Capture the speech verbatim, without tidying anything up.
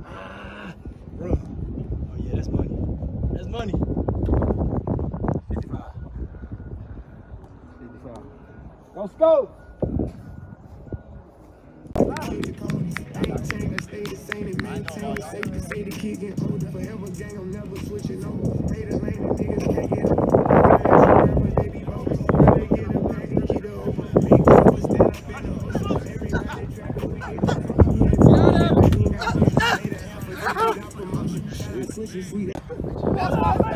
Ah, bro. Oh yeah, that's money. That's money. fifty-five. fifty-five. Let's go. Stay the same and maintain the safe to say the kid get older forever gang I'm never switching over haters lame and niggas can't get over they be bogus they get a bag and keep it over big numbers stand up in the hustle everybody tracking we get it switching sweet.